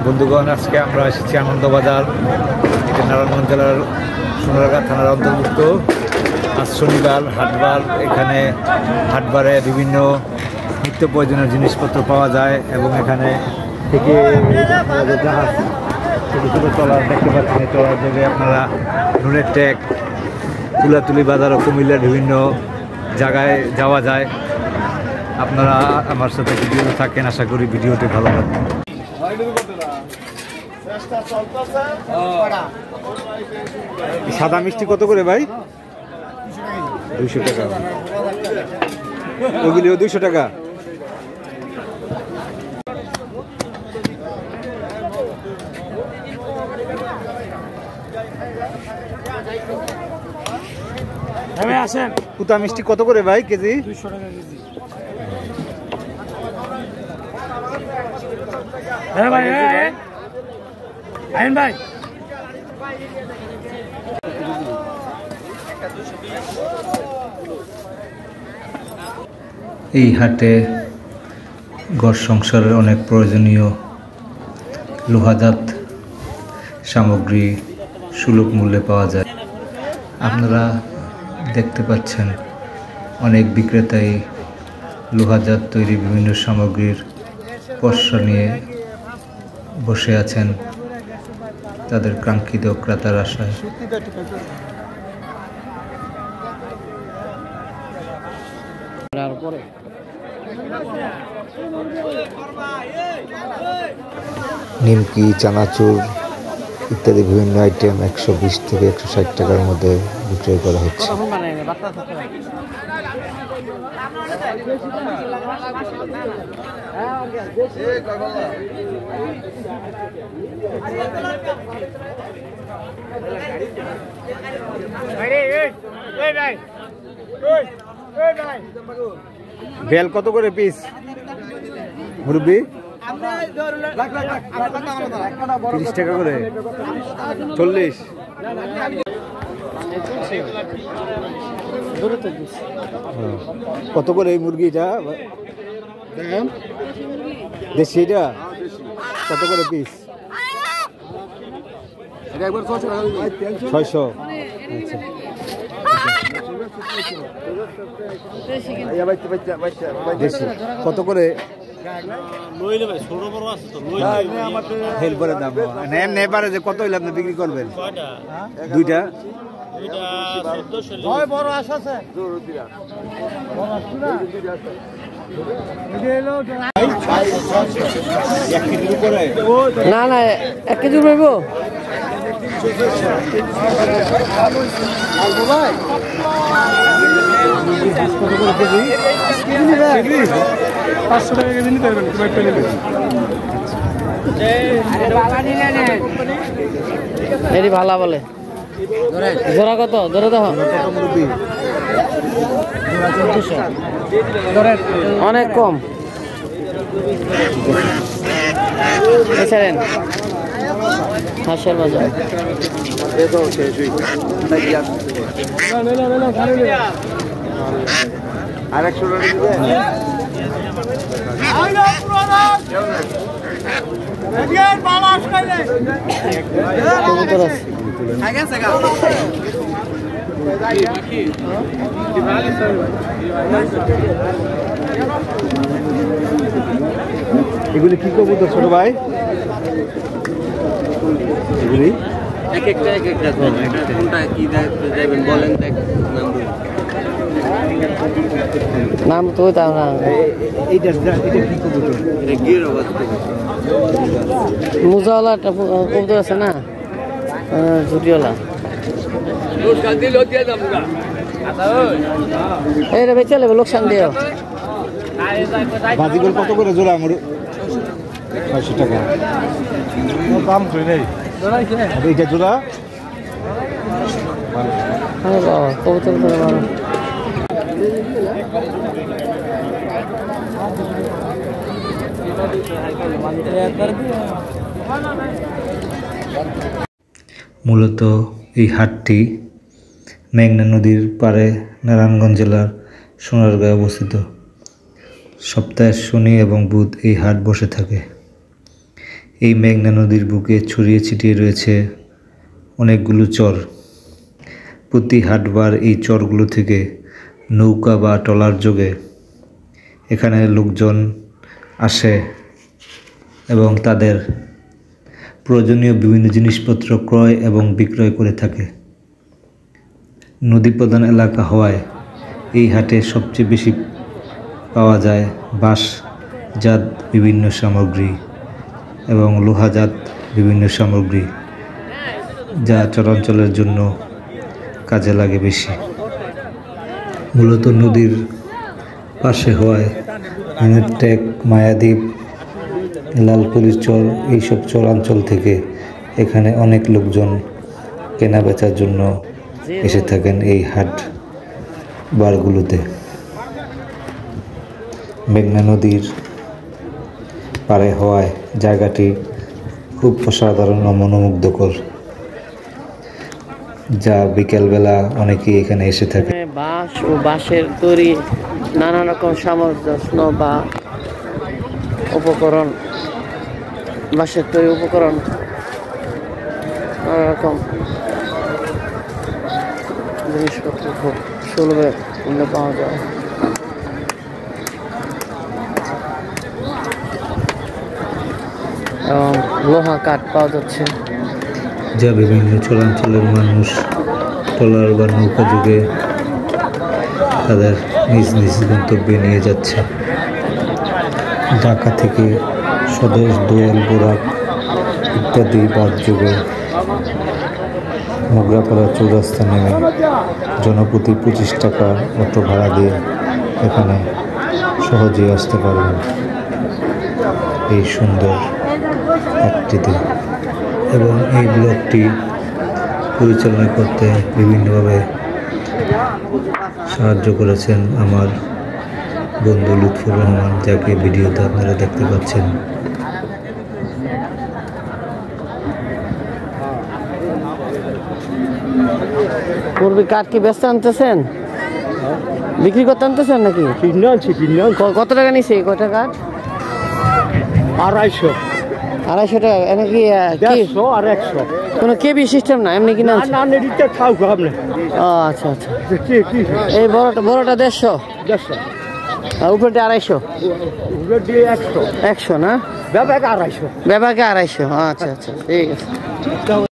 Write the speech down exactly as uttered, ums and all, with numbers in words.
বন্ধুগণ, আজকে আমরা এসেছি আনন্দবাজার, এটি নারায়ণগঞ্জ জেলার সোনারগাঁ থানার অন্তর্ভুক্ত। আজ শনিবার, হাটবার। এখানে হাটবারে বিভিন্ন নিত্য প্রয়োজনীয় জিনিসপত্র পাওয়া যায় এবং এখানে থেকে জাহাজ ছোটো ছোটো ট্রলার দেখতে পাচ্ছেন। ট্রলার থেকে আপনারা নুনের ট্যাগ, তুলাতুলি বাজার ও কুমিল্লার বিভিন্ন জায়গায় যাওয়া যায়। আপনারা আমার সাথে ভিডিওতে থাকেন, আশা করি ভিডিওটি ভালো লাগবে। সাদা মিষ্টি কত করে ভাই? দুইশো টাকা। ওগুলিও দুইশো টাকা। আসেন, কুতা মিষ্টি কত করে ভাই কেজি? দুইশো টাকা কেজি। হ্যাঁ ভাই, আইন ভাই। এই হাটে ঘর সংসারের অনেক প্রয়োজনীয় লোহাজাত সামগ্রী সুলভ মূল্যে পাওয়া যায়। আপনারা দেখতে পাচ্ছেন অনেক বিক্রেতাই লোহাজাত তৈরি বিভিন্ন সামগ্রীর পসরা নিয়ে বসে আছেন তাদের কাঙ্ক্ষিত ক্রেতার আশায়। নিমকি, চানাচুর ইত্যাদি বিভিন্ন আইটেম একশো বিশ থেকে একশো ষাট টাকার মধ্যে বিক্রয় করা হচ্ছে। বেল কত করে পিস মুরব্বি? তিরিশ টাকা করে, চল্লিশ। কত করে এই মুরগিটা দেশি? এটা কত করে পিস? ছয়শো। আচ্ছা, কত করে? যে কত হইলে আপনি বিক্রি করবেন? দুইটা না না এক কেজি পাইব। পাঁচশো টাকা কেজি নিতে পারবেন। এটি ভালা বলে। জোড়া কত? জোড়া দেখো অনেক কম। হাঁসের বাজার আর একশো কবুতর আছে। এগুলি কি কবুতর ছোট ভাই? এগুলি এক একটা এক একটা কোনটা কি যাবেন বলেন। নাম তো তাও না। এইটা এটা কি কবুতর? এটা গির আওয়াজ। মুজাওয়ালা একটা কবুতর আছে না, ঝুটিওয়ালা। এইটা বেচে নেবে, লোকসান দিও। বাজিগুলো কত করে জোড়া? আমার ছয়শো টাকা দাম করে নেই। এইটা জোড়া কবুতর করে ভালো। মূলত এই হাটটি মেঘনা নদীর পাড়ে নারায়ণগঞ্জ জেলার সোনারগাঁয়ে অবস্থিত। সপ্তাহের শনি এবং বুধ এই হাট বসে থাকে। এই মেঘনা নদীর বুকে ছড়িয়ে ছিটিয়ে রয়েছে অনেকগুলো চর। প্রতি হাটবার এই চরগুলো থেকে নৌকা বা ট্রলার যোগে এখানে লোকজন আসে এবং তাদের প্রয়োজনীয় বিভিন্ন জিনিসপত্র ক্রয় এবং বিক্রয় করে থাকে। নদী প্রধান এলাকা হওয়ায় এই হাটে সবচেয়ে বেশি পাওয়া যায় বাঁশজাত বিভিন্ন সামগ্রী এবং লোহাজাত বিভিন্ন সামগ্রী, যা চরাঞ্চলের জন্য কাজে লাগে বেশি। মূলত নদীর পাশে হওয়ায় মিনুটেক, মায়াদ্বীপ, লালপুলির চর এইসব চরাঞ্চল থেকে এখানে অনেক লোকজন কেনা বেচার জন্য এসে থাকেন এই হাট বারগুলোতে। মেঘনা নদীর পারে হওয়ায় জায়গাটি খুব অসাধারণ ও মনোমুগ্ধকর, যা বিকেলবেলা অনেকেই এখানে এসে থাকে। বাঁশ ও বাঁশের তৈরি নানা রকম সামঞ্জস্য বা উপকরণ, বাঁশের তৈরি উপকরণ নানা রকম জিনিসপত্র খুব সুলভে মূল্যে পাওয়া যায়। এবং লোহা কাঠ পাওয়া যাচ্ছে, যা বিভিন্ন চরাঞ্চলের মানুষ ট্রলার বা নৌকা যুগে তাদের নিজ নিজ গন্তব্যে নিয়ে যাচ্ছে। ঢাকা থেকে স্বদেশ, দোয়েল, বোরাক ইত্যাদি বাদ যুগে মোগরাপাড়া চৌরাস্তা নেমে জনপ্রতি পঁচিশ টাকা অটো ভাড়া দিয়ে এখানে সহজেই আসতে পারবেন এই সুন্দর হাটটিতে। এবং এই ব্লগটি পরিচালনা করতে বিভিন্নভাবে সাহায্য করেছেন আমার বন্ধু লুৎফুর রহমান, যাকে ভিডিওতে আপনারা দেখতে পাচ্ছেন। পূর্বে কাঠ কি ব্যস্ত আনতেছেন, বিক্রি করতে আনতেছেন নাকি? কিনে আনছি কিনে আনছি ক- কত টাকা নিছে কয়টা কাঠ? আড়াইশো আড়াইশো টাকা। এনে কি আহ, কি দেড়শো আর একশো কোনো কেবি সিস্টেম না, এমনি কিনে আনছে? না নিতে খাও আপনি ও আচ্ছা আচ্ছা। কি কি এই বড়টা বড়টা দেড়শো দেড়শো আর উপরটা আড়াইশো। ওগুলো দিয়ে একশো একশো না, ব্যাপার আড়াইশো ব্যাপারকে আড়াইশো। আচ্ছা আচ্ছা, ঠিক আছে।